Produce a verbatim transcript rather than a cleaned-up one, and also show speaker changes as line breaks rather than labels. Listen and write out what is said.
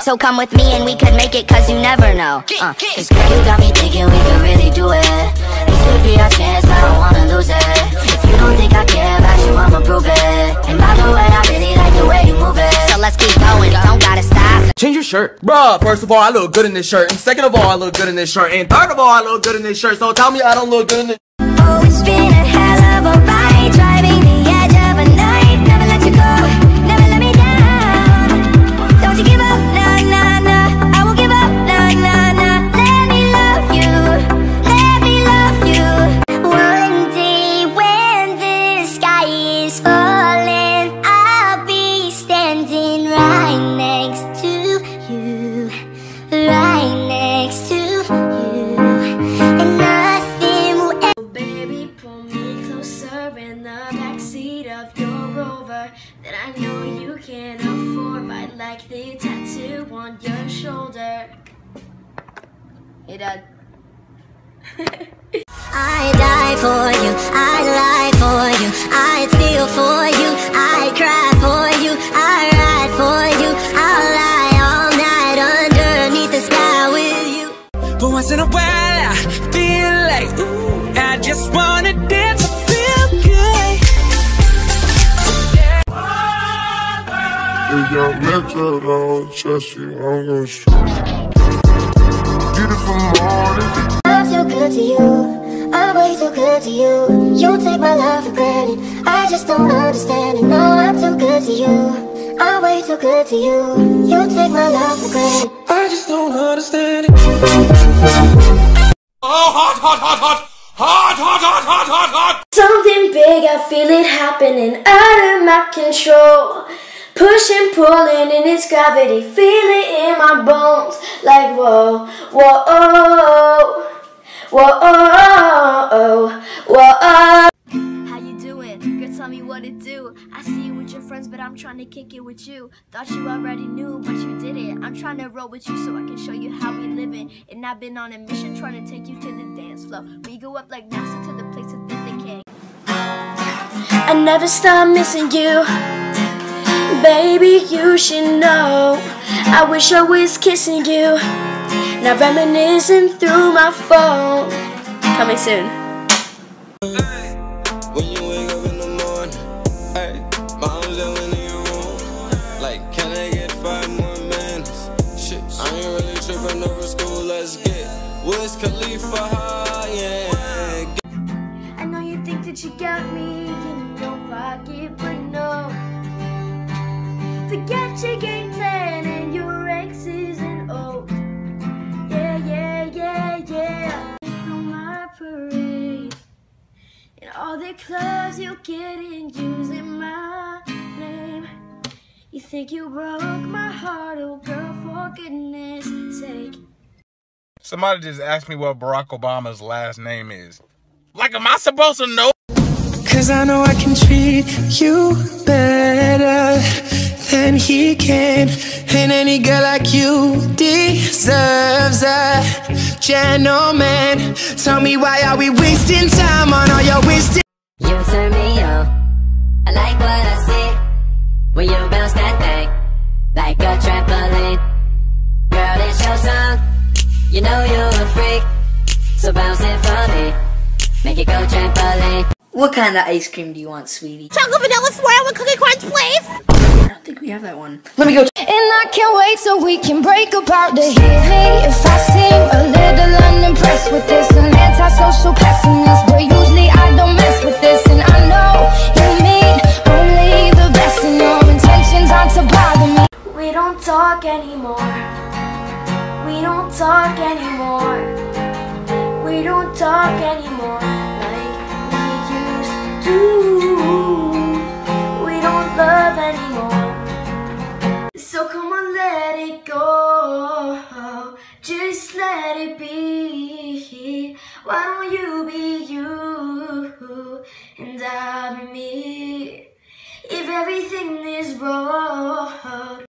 So come with me and we could make it, cause you never know. uh, Cause girl, you got me thinking we could really do it. This could be our chance, I don't wanna lose it. If you don't think I care about you, I'ma prove it. And by the way, I really like the way you move it. So let's keep going, don't gotta stop.
Change your shirt. Bruh, first of all, I look good in this shirt. And second of all, I look good in this shirt. And third of all, I look good in this shirt. So tell me I don't look good in this.
Oh, it's been a hell of a ride, driving the edge of a night. Never let you go, never let me down. Don't you give up, nah, nah, nah. I won't give up, nah, nah, nah. Let me love you, let me love you. One day when the sky is falling, I'll be standing right next to you, right next to you. And nothing will ever.
Baby, pull me closer in the backseat of your Rover that I know you can't afford. I like the tattoo on your shoulder. Hey, Dad.
I die for you, I lie for you, I'd steal for you, I cry for you, I ride for you, I'll lie all night underneath the sky with you.
But once in a while I feel like, ooh, I just wanna dance, I feel good.
If your metro don't trust you, I'm gonna shoot. Beautiful morning.
I'm so good to you, I'm way so good to you. You take my love for granted, I just don't understand it. No, I'm so good to you, I'm way too good to you. You take my love for granted,
I just don't understand it.
Oh, hot, hot, hot, hot. Hot, hot, hot, hot, hot, hot.
Something big, I feel it happening out of my control. Pushing, pulling in its gravity, feel it in my bones. Like whoa, whoa, oh, whoa, oh, whoa, oh. How you doing? Girl, tell me what to do. I see you with your friends, but I'm trying to kick it with you. Thought you already knew, but you didn't. I'm trying to roll with you so I can show you how we living. And I've been on a mission trying to take you to the dance floor. We go up like NASA to the places that they can't. I never stop missing you. Baby, you should know. I wish I was kissing you. Now reminiscing through my phone. Coming soon.
When you wake up in the morning, hey, mom's yelling in your room. Like, can I get five more minutes? Shit, I ain't really tripping over school. Let's get Wiz Khalifa high, yeah.
I know you think that you got me in your pocket, but no. Forget your game plan and your X's and O's. Yeah, yeah, yeah, yeah. On my parade, and all the clubs you get in using my name. You think you broke my heart, oh girl, for goodness sake.
Somebody just asked me what Barack Obama's last name is. Like, am I supposed to know?
Cause I know I can treat you better than he can. And any girl like you deserves a gentleman. Tell me, why are we wasting time on all your wasting?
You turn me on, I like what I see when you bounce that thing like a trampoline. Girl, it's your song, you know you're a freak, so bounce it for me, make it go trampoline.
What kind of ice cream do you want, sweetie?
Chocolate vanilla swirl with cookie crunch, please.
I don't think we have that one. Let me go.
And I can't wait so we can break apart to hear me if I seem a little unimpressed with this. An antisocial pessimist, but usually I don't mess with this. And I know you mean only the best, and your intentions aren't to bother me. We don't talk anymore. We don't talk anymore. We don't talk anymore like we used to. We don't love anymore. So come on, let it go. Just let it be. Why don't you be you and I'll be me? If everything is wrong,